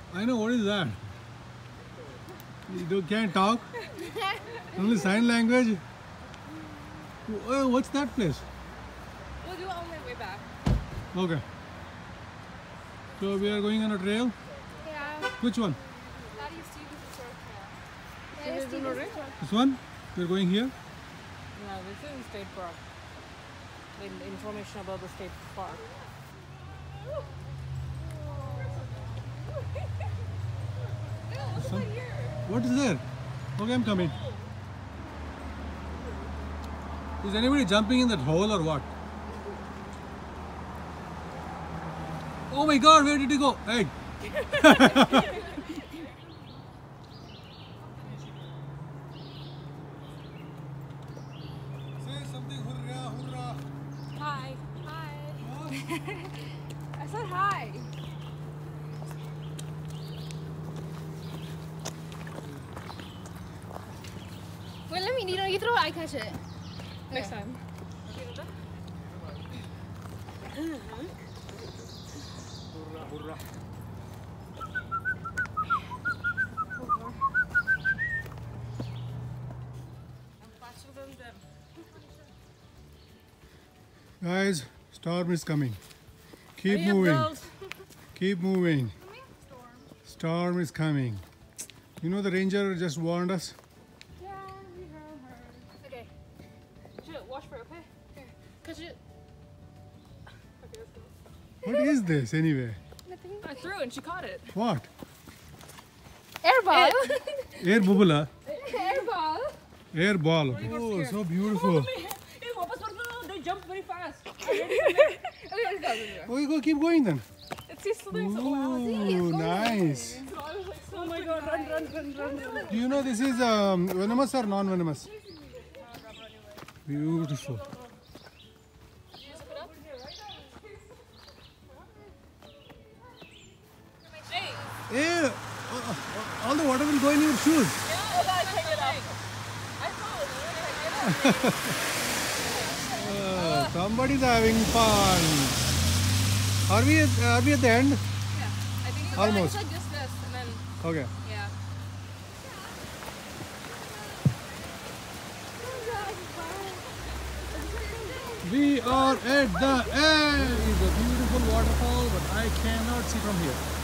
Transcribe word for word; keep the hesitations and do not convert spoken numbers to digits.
I know, what is that? You do- can't talk? Only sign language? Oh, what's that place? We'll do it on the way back. Okay. So we are going on a trail? Yeah. Which one? How do you see the historic trail? This one? We're going here? No, this is state park. The information about the state park. Some- What is there? Okay, I'm coming. Is anybody jumping in that hole or what? Oh my god, where did he go? Hey! Say something, hurrah, hurrah! Hi. Hi. I said hi. Wait, let me, you know, you throw it, I catch it. Next time. Hurrah, hurrah! I'm faster than them. Guys, storm is coming. Keep Hurry up, moving. girls. Keep moving. Storm is coming. You know the ranger just warned us? Yeah, we heard her. Okay. Chill, watch for it, okay? Here. Catch it. Okay, let's go. What is this anyway? Nothing. I threw it and she caught it. What? Air ball. Air bubble? Air ball. Air ball. Oh, so beautiful. They jump very fast. Okay, let's go. Oh, you go, keep going then. It's just something so Ooh, nice. Oh my god, run, run, run, run, run. Do you know this is um, venomous or non-venomous? Beautiful. Hey, uh, uh, all the water will go in your shoes. Uh, somebody's having fun. Are we at, are we at the end? Yeah, I think so. Almost. It's like just this, and then Okay. yeah. We are at the end. It's a beautiful waterfall, but I cannot see from here.